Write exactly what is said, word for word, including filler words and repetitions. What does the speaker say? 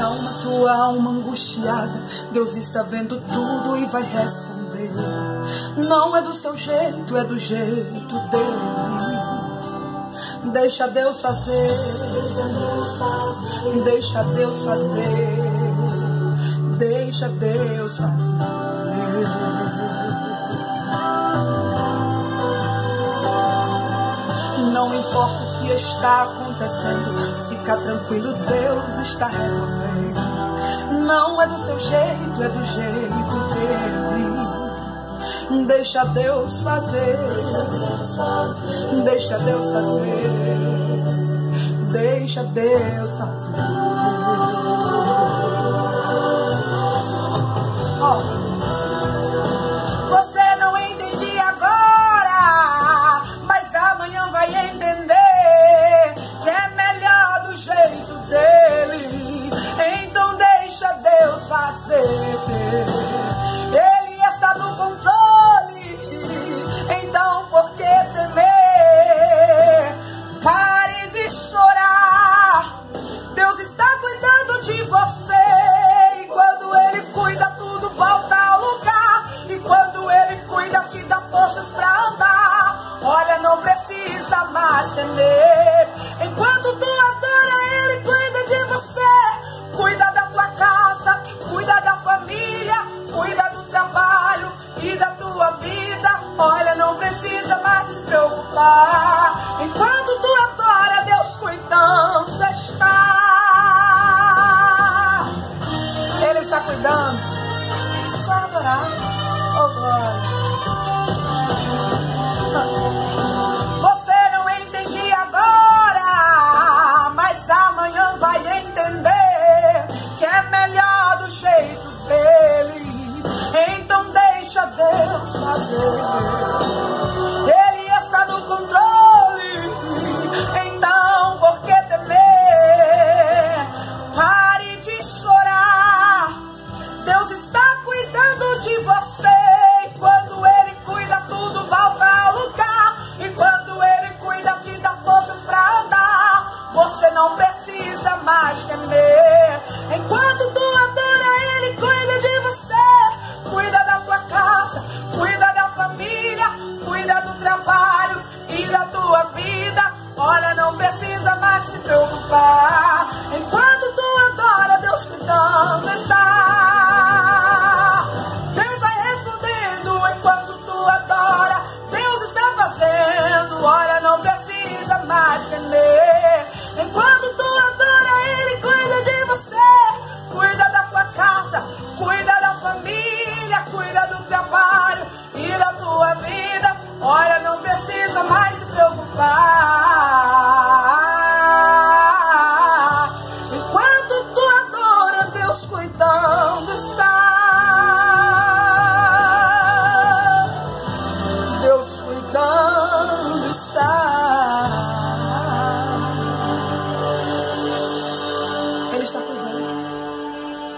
Acalma tua alma angustiada, Deus está vendo tudo e vai responder. Não é do seu jeito, é do jeito dele. Deixa Deus fazer, deixa Deus fazer, deixa Deus fazer, deixa Deus fazer. Não importa o que está acontecendo, fica tranquilo, Deus está resolvendo. Não é do seu jeito, é do jeito dele. Deixa Deus fazer, deixa Deus fazer, deixa Deus fazer, deixa Deus fazer.